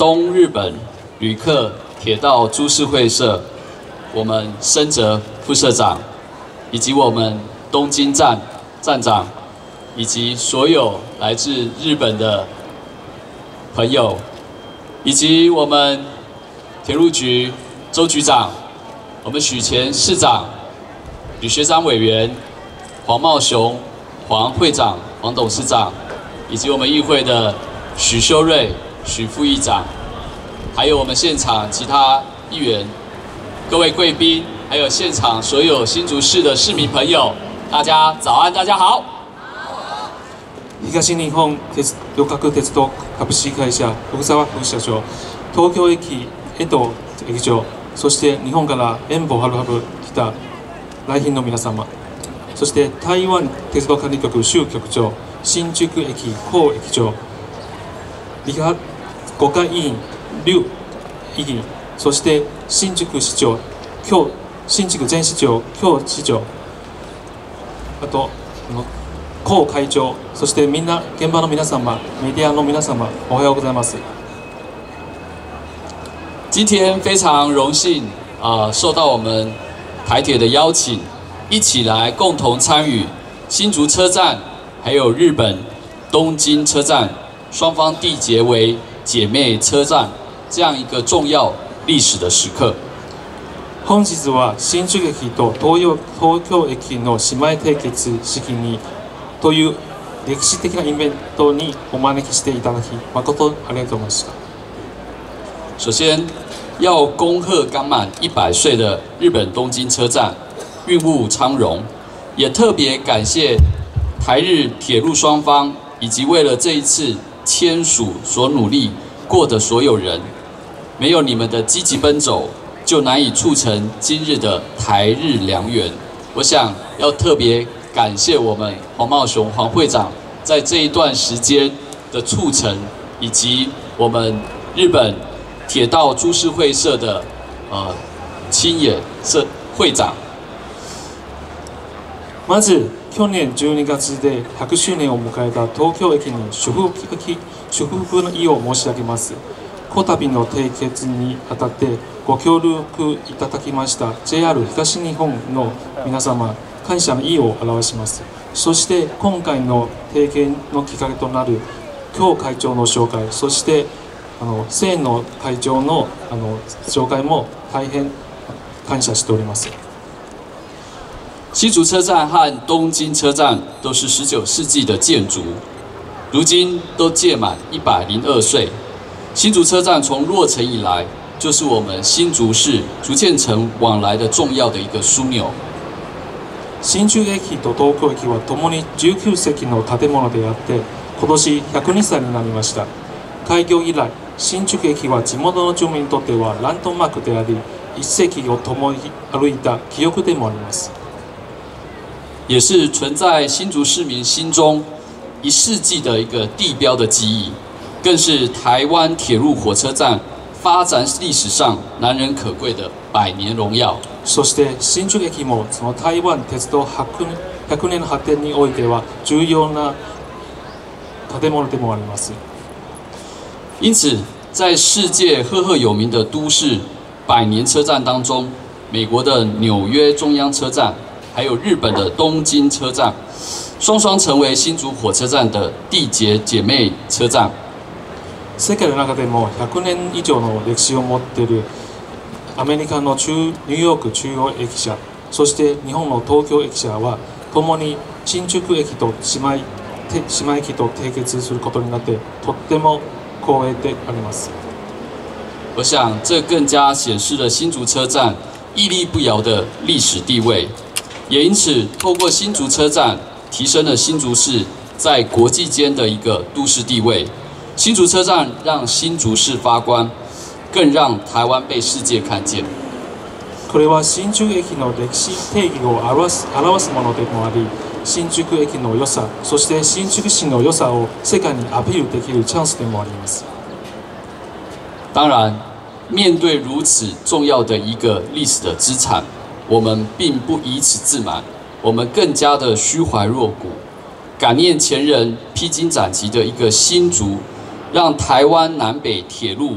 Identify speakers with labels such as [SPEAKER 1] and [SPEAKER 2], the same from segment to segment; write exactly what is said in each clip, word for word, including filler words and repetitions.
[SPEAKER 1] 东日本旅客铁道株式会社，我们深泽副社长，以及我们东京站站长，以及所有来自日本的朋友，以及我们铁路局周局长，我们许前市长、吕学长委员、黄茂雄、黄会长、黄董事长，以及我们议会的许修睿、许副议长，还有我们现场其他议员、各位贵宾，还有现场所有新竹市的市民朋友，大家早安，大家好。
[SPEAKER 2] 東日本鉄旅客鉄道株式会社福沢副社長、東京駅江戸駅長、そして日本から遠方はるばる来た来賓の皆様、そして台湾鉄道管理局周局長、新宿駅高駅長、理科五会委員劉委員、そして新宿市長京新宿前市長京市長、あと高会長、そしてみんな現場の皆様、メディアの皆様、おはようございます。
[SPEAKER 1] 今天非常荣幸啊、呃，受到我们台铁的邀请，一起来共同参与新竹车站还有日本东京车站双方缔结为姐妹车站这样一个重要历史的时刻。
[SPEAKER 2] 本日は新宿駅と東洋東京駅の姉妹締結式にという歴史的なイベントにお招きしていただき誠ありがとうございました。
[SPEAKER 1] 首先，要恭贺刚满一百岁的日本东京车站运务昌荣，也特别感谢台日铁路双方以及为了这一次签署所努力过的所有人，没有你们的积极奔走，就难以促成今日的台日良缘。我想要特别感谢我们黄茂雄黄会长在这一段时间的促成，以及我们日本铁道株式会社的呃青野社会长。
[SPEAKER 2] まず去年じゅうにがつでひゃくしゅうねんを迎えた東京駅に祝福祝福の意を申し上げます。こたびの締結にあたってご協力いただきました ジェイアール 東日本の皆様、感謝の意を表します。そして今回の提言のきっかけとなる京会長の紹介、そしてあの清野会長のあの紹介も大変感謝しております。
[SPEAKER 1] 新竹车站和东京车站都是十九世纪的建筑，如今都届满一百零二岁。新竹车站从落成以来，就是我们新竹市竹堑城往来的重要的一个枢纽。
[SPEAKER 2] 新宿駅と東京駅はともにじゅうきゅうせきの建物であって、今年ひゃくにさいになりました。開業以来、新宿駅は地元の住民にとってはランドマークであり、一世紀を共に歩いた記憶でもあります。
[SPEAKER 1] 也是存在新竹市民心中一世纪的一个地标的记忆，更是台湾铁路火车站发展历史上难能可贵的百年荣耀。
[SPEAKER 2] そして新宿駅もその台湾鉄道ひゃくねんの発展においては重要な建物でもあります。
[SPEAKER 1] 因此，在世界赫赫有名的都市百年车站当中，美国的纽约中央车站，还有日本的东京车站，双双成为新竹火车站的缔结姐妹车站。
[SPEAKER 2] 世界の中でもひゃくねん以上の歴史を持っているアメリカの中ニューヨーク中央駅舎、そして日本の東京駅舎はともに新宿駅と姉妹姉妹駅と締結することになってとっても光栄であります。
[SPEAKER 1] 我想这更加显示了新竹车站屹立不摇的历史地位，也因此透过新竹车站提升了新竹市在国际间的一个都市地位。新竹车站让新竹市发光，更让台湾被世界看见。
[SPEAKER 2] これは新宿駅の歴史定義を表す表すものでもあり、新宿駅の良さ、そして新宿市の良さを世界にアピールできるチャンスでもあります。
[SPEAKER 1] 当然，面对如此重要的一个历史的资产，我们并不以此自满，我们更加的虚怀若谷，感念前人披荆斩棘的一个新竹，让台湾南北铁路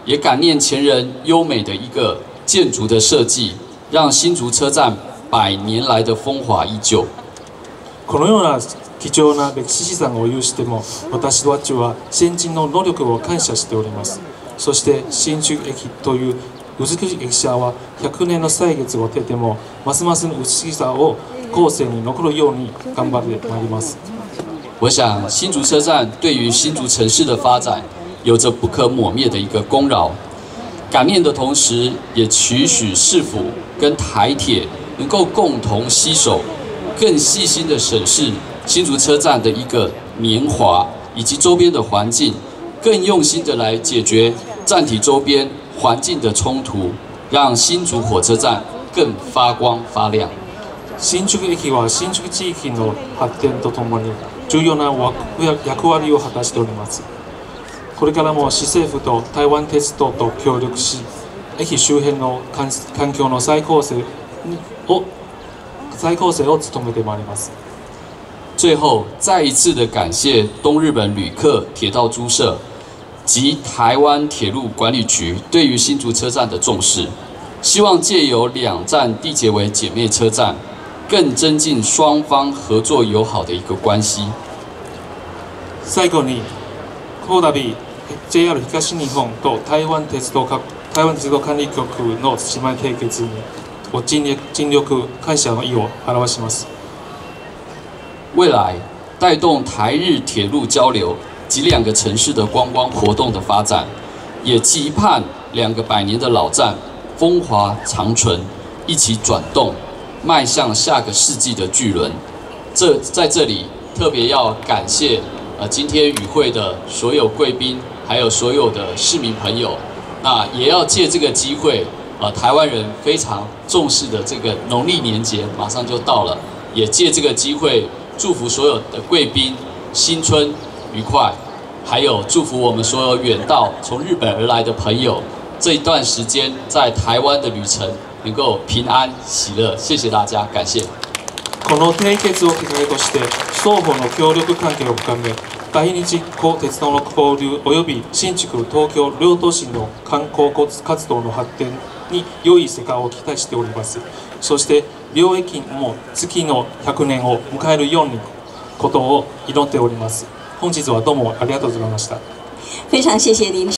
[SPEAKER 1] 也感念前人优美的一个建筑的设计，让新竹车站百年来的风华依旧。
[SPEAKER 2] このような貴重な歴史資産を有しても、私たちは先人の努力を感謝しております。そして新宿駅という美しい駅舎はひゃくねんの歳月を経てもますますの美しさを後世に残るように頑張ってまいります。
[SPEAKER 1] 我想新竹车站对于新竹城市的发展有着不可磨灭的一个功劳。感念的同时，也期许市府跟台铁能够共同携手，更细心的审视新竹车站的一个年华以及周边的环境，更用心的来解决站体周边环境的冲突，让新竹火车站更发光发亮。
[SPEAKER 2] 新宿駅は新宿地域の発展とともに重要な役割を果たしております。これからも市政府と台湾鉄道と協力し、駅周辺の環境の再構成を再構成を努めてまいります。
[SPEAKER 1] 最后，再一次的感谢东日本旅客铁道租社及台湾铁路管理局对于新竹车站的重视，希望借由两站缔结为姐妹车站，更增进双方合作友好的一个关系。
[SPEAKER 2] 最後に、この度 ジェイアール 東日本と台湾鉄道台湾鉄道管理局の姉妹締結に尽力尽力感謝の意を表します。
[SPEAKER 1] 未来带动台日铁路交流及两个城市的观光活动的发展，也期盼两个百年的老站风华长存，一起转动，迈向下个世纪的巨轮。这在这里特别要感谢呃今天与会的所有贵宾，还有所有的市民朋友。那也要借这个机会，呃，台湾人非常重视的这个农历年节马上就到了，也借这个机会祝福所有的贵宾新春愉快，还有祝福我们所有远道从日本而来的朋友，这一段时间在台湾的旅程能够平安喜乐。谢谢大家，感谢。
[SPEAKER 2] この締結をきっかけとして双方の協力関係を深め、大日鉄道の交流及び新築東京両都市の観光活動の発展に良い成果を期待しております。そして両駅も次のひゃくねんを迎えるようにことを祈っております。本日はどうもありがとうございました。
[SPEAKER 3] 非常谢谢您。